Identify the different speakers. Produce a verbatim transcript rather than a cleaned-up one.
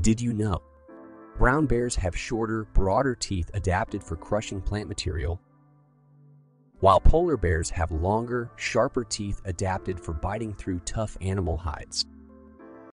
Speaker 1: Did you know? Brown bears have shorter, broader teeth adapted for crushing plant material, while polar bears have longer, sharper teeth adapted for biting through tough animal hides.